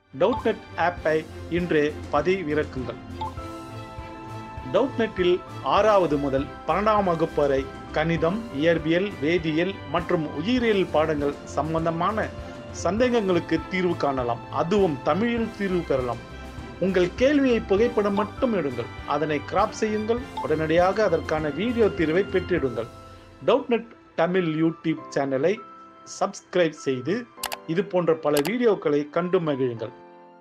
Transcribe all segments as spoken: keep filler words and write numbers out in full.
டவுட்நெட் ஆப்பை இன்றே பதிவிறக்குங்கள். டவுட்நெட்டில் ஆறாவது முதல் பன்னெண்டாம் வகுப்பு வரை கணிதம், இயற்பியல், வேதியியல் மற்றும் உயிரியல் பாடங்கள் சம்பந்தமான சந்தேகங்களுக்கு தீர்வு காணலாம். அதுவும் தமிழில் தீர்வு பெறலாம். உங்கள் கேள்வியை புகைப்படம் மட்டும் எடுங்கள், அதனை கிராப் செய்யுங்கள், உடனடியாக அதற்கான வீடியோ தீர்வை பெற்றிடுங்கள். டவுட்நெட் தமிழ் யூடியூப் சேனலை சப்ஸ்கிரைப் செய்து இது போன்ற பல வீடியோக்களை கண்டு மகிழுங்கள்.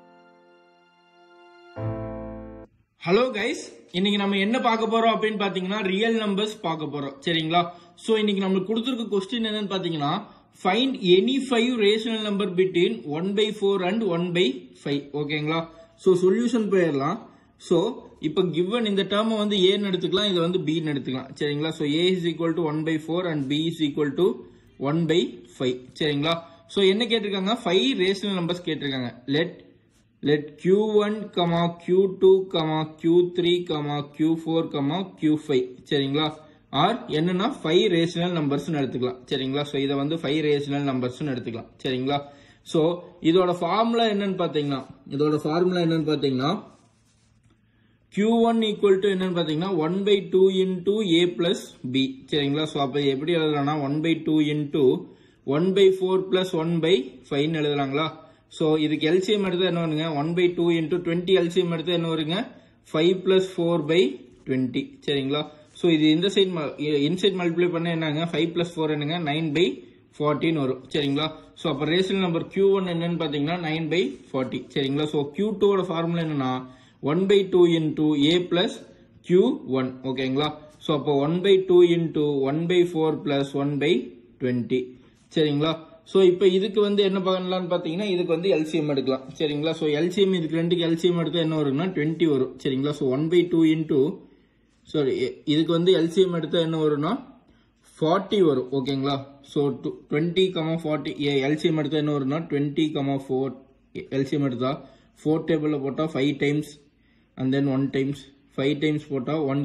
ஹலோ கைஸ், இன்னைக்கு நம்ம என்ன பார்க்க போறோம் அப்படின்னு பாத்தீங்கன்னா ரியல் நம்பர்ஸ் பார்க்க போறோம். சரிங்களா? சோ இன்னைக்கு நம்மளுக்கு கொடுத்திருக்க क्वेश्चन என்னன்னு பாத்தீங்கன்னா find any five rational number between one by four and one by five. ஓகேங்களா? சோ சொல்யூஷன் போயிடலாம். சோ இப்போ given இந்த டேர்ம் வந்து a ன்னு எடுத்துக்கலாம், இத வந்து b ன்னு எடுத்துக்கலாம். சரிங்களா? So a is equal to one by four and b is equal to one by five. சரிங்களா? சோ என்ன கேட்டிருக்காங்க? five rational numbers கேட்டிருக்காங்க. let let q one, q two, q three, q four, q five. சரிங்களா? Or என்னன்னா five rational numbers ன்னு எடுத்துக்கலாம். சரிங்களா? So இத வந்து five rational numbers ன்னு எடுத்துக்கலாம். சரிங்களா? சோ இதோட ஃபார்முலா என்னன்னு பாத்தீங்கன்னா இதோட ஃபார்முலா என்னன்னு பாத்தீங்கன்னா q one equal to என்னன்னு பாத்தீங்கன்னா one by two into a plus b. சரிங்களா? சோ அப்ப எப்படி எழுதலாம்னா one by two into one by four plus one by five ன்னு எழுதலாங்களா? சோ இதுக்கு எல்சிஎம் எடுத்தா என்ன வருங்க? one by two into twenty LCM எடுத்தா என்ன வருங்க? five plus four by twenty. சரிங்களா? சோ இது இந்த சைடு இன்சைட் மல்டிப்ளை பண்ணா என்னங்க? five plus four என்னங்க? nine by fourteen வரும். சரிங்களா? சோ அப்ப ரேஷனல் நம்பர் q one என்னன்னு பாத்தீங்கன்னா nine by forty. சரிங்களா? சோ q two ஓட ஃபார்முலா என்னன்னா one by two into a plus q one. ஓகேங்களா? சோ அப்ப one by two into one by four plus one by twenty. சரிங்களா? So இப்போ இதுக்கு வந்து என்ன பண்ணலாம்னு பாத்தீங்கன்னா இதுக்கு வந்து எல்சிஎம் எடுக்கலாம். சரிங்களா? சோ எல்சிஎம் இதுக்கு ரெண்டுக்கு எல்சிஎம் எடுத்தா என்ன வரும்னா twenty வரும். சரிங்களா? So one by two into sorry இதுக்கு வந்து எல்சிஎம் எடுத்தா என்ன வரும்னா forty வரும். ஓகேங்களா? சோ twenty, forty எல்சிஎம் எடுத்தா என்ன வரும்னா twenty, four எல்சிஎம் எடுத்தா four டேபிள்ல போட்டா five times and then one times five times போட்டா one,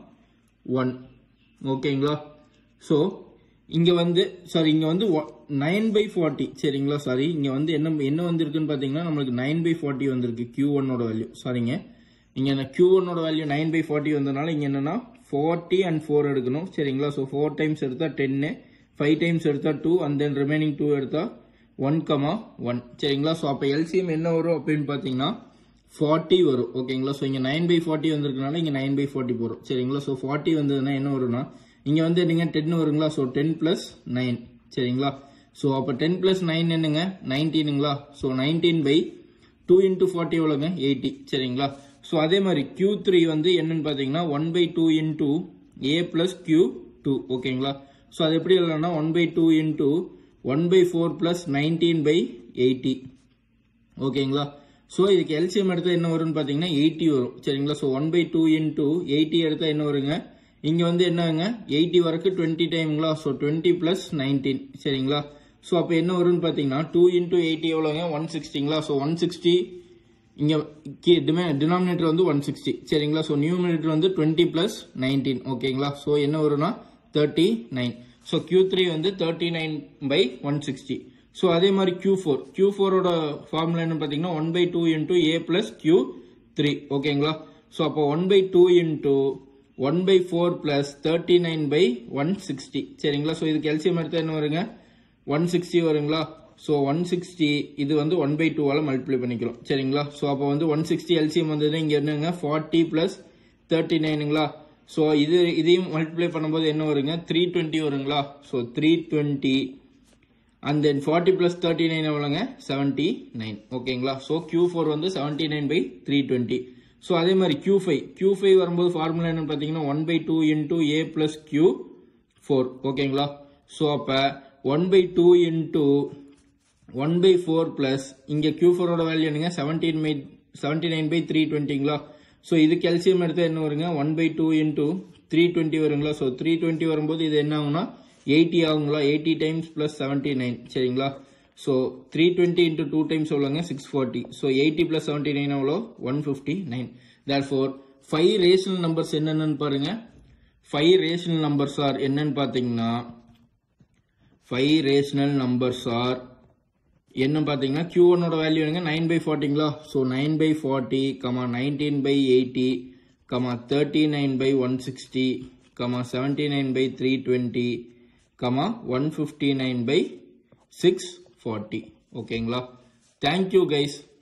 one. ஓகேங்களா? சோ இங்க வந்து சாரி இங்க வந்து nine by forty. சரிங்களா? சாரி இங்க வந்து என்ன என்ன வந்திருக்குன்னு பாத்தீங்கன்னா நம்மளுக்கு nine by forty வந்திருக்கு q one ஓட வேல்யூ. சாரிங்க, இங்க q one ஓட வேல்யூ nine by forty வந்தனால இங்க என்னன்னா forty and four எடுக்கணும். சரிங்களா? சோ four டைம்ஸ் எடுத்தா ten, five டைம்ஸ் எடுத்தா two and then remaining two எடுத்தா one, one. சரிங்களா? சோ அப்ப எல்சிஎம் என்ன வரும் அப்படின்னு பாத்தீங்கன்னா forty வரும். ஓகேங்களா? சோ இங்க nine by forty வந்திருக்கனால இங்க nine by forty போறோம். சரிங்களா? சோ forty வந்ததுன்னா என்ன வரும்னா இங்க வந்து நீங்க ten வருங்களா? So ten plus nine. சரிங்களா? சோ அப்ப ten plus nine என்னங்க? nineteenங்களா? So nineteen by two into forty எவ்வளவுங்க? eighty. சரிங்களா? சோ அதே மாதிரி q three வந்து என்னன்னு பாத்தீங்கன்னா one by two into a plus q two. ஓகேங்களா? சோ அது எப்படி எழுதலாம்னா one by two into one by four plus nineteen by eighty. ஓகேங்களா? சோ இதுக்கு எல்சிஎம் எடுத்தா என்ன வரும்னு பாத்தீங்கன்னா eighty வரும். சரிங்களா? So one by two into eighty எடுத்தா என்ன வருங்க? இங்க வந்து என்னங்க eighty வரைக்கும் twenty டைம்ங்களா? So twenty plus nineteen. சரிங்களா? சோ அப்ப என்ன வரும்னு பாத்தீங்கன்னா two into eighty எவ்வளவுங்க? one sixtyங்களா? சோ one sixty இங்க டினாமினேட்டர் வந்து one sixty. சரிங்களா? சோ நியூமரேட்டர் வந்து twenty plus nineteen. ஓகேங்களா? சோ என்ன வரும்னா thirty-nine. சோ q three வந்து thirty-nine by one sixty. So அதே மாதிரி q four q four ஓட ஃபார்முலா என்ன பாத்தீங்கன்னா one by two into a plus q three. ஓகேங்களா? சோ அப்ப one by two into one by four plus thirty-nine by one sixty. சரிங்களா? So இதுக்கு LCM எடுத்தா என்ன வருங்க? one sixty வருங்களா? சோ one sixty இது வந்து one by two ஆல மல்டிப்ளை பண்ணிக்கிறோம். சரிங்களா? சோ அப்ப வந்து one sixty எல்சிஎம் வந்தது இங்க என்னங்க? forty plus thirty-nineங்களா? சோ இது இதையும் மல்டிப்ளை பண்ணும்போது என்ன வருங்க? three twenty வருங்களா? So three twenty and then forty plus thirty-nine எவ்வளவுங்க? seventy-nine. ஓகேங்களா? சோ q four வந்து seventy-nine by three twenty. So அதே மாதிரி q five q five வரும்போது ஃபார்முலா என்னன்னு பாத்தீங்கன்னா one by two into a plus q four. ஓகேங்களா? சோ அப்ப one by two into one by four plus இங்க q four ஓட வேல்யூ என்னங்க? seventy-nine by three twentyங்களா? சோ இதுக்கு எல்சிஎம் எடுத்தா என்ன வருங்க? one by two into three twenty வருங்களா? சோ three twenty வரும்போது இது என்ன ஆகும்னா eighty ஆகுங்களா? eighty times plus seventy-nine. சரிங்களா? So three twenty into two times எவ்வளவுங்க? six forty. So eighty plus seventy-nine எவ்வளவு? one fifty-nine. Therefore five rational numbers என்னன்னு பாருங்க. five rational numbers are என்னன்னு பாத்தீங்கன்னா five rational numbers are என்ன பார்த்தீங்கன்னா Q one ஓட value என்னங்க நைன் பை ஃபார்ட்டிங்களா. So nine by forty comma nineteen by eighty comma thirty nine by one sixty comma seventy nine by three twenty comma one fifty nine by six forty. ஓகேங்களா. Thank you guys.